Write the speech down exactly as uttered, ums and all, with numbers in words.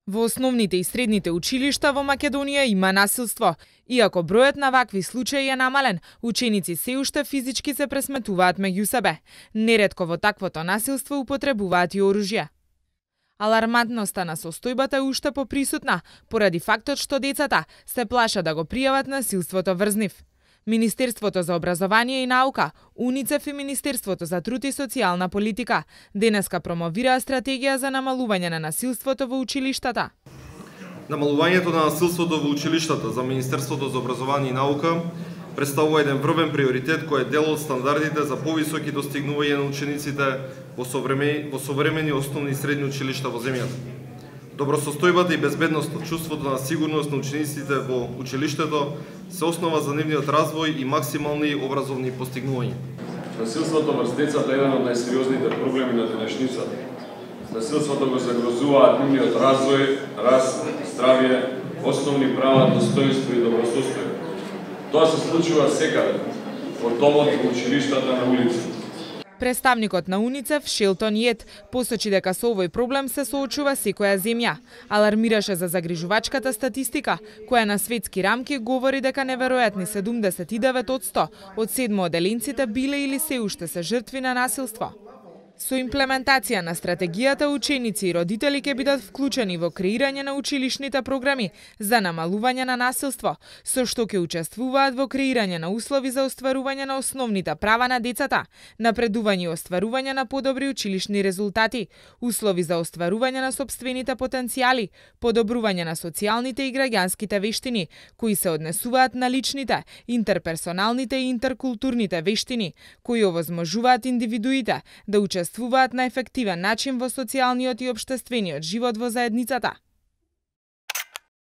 Во основните и средните училишта во Македонија има насилство. Иако бројот на вакви случаи е намален, ученици се уште физички се пресметуваат меѓу себе. Неретко во таквото насилство употребуваат и оружје. Алармантноста на состојбата е уште поприсутна, поради фактот што децата се плашат да го пријават насилството врз нив. Министерството за образование и наука, УНИЦЕФ и Министерството за труд и социјална политика денеска промовираа стратегија за намалување на насилството во училиштата. Намалувањето на насилството во училиштата за Министерството за образование и наука представува еден врвен приоритет кој е дел од стандардите за повисоки достигнувања на учениците во современи, во современи основни и средни училишта во земјата. Добросостојбата и безбедноста, чувството на сигурност на учениците во училиштето се основа за нивниот развој и максимални образовни постигнувања. Насилството врз децата е еден од најсериозните проблеми на денешницата. Насилството го загрозуваат нивниот развој, раст, здравје, основни права, достоинство и добросостојба. Тоа се случува секаде, од домот во училиштата на улицата. Представникот на УНИЦЕФ Шелтон Јет посочи дека со овој проблем се соочува секоја земја. Алармираше за загрижувачката статистика, која на светски рамки говори дека неверојатни седумдесет и девет одсто од седмооделенците биле или се уште се жртви на насилство. Со имплементација на стратегијата, ученици и родители ќе бидат вклучени во креирање на училишните програми за намалување на насилство, со што ќе учествуваат во креирање на услови за остварување на основните права на децата, напредување и остварување на подобри училишни резултати, услови за остварување на сопствените потенцијали, подобрување на социјалните и граѓанските вештини, кои се однесуваат на личните, интерперсоналните и интеркултурните вештини, кои овозможуваат индивидуите да учествуваат на ефективен начин во социјалниот и општествениот живот во заедницата.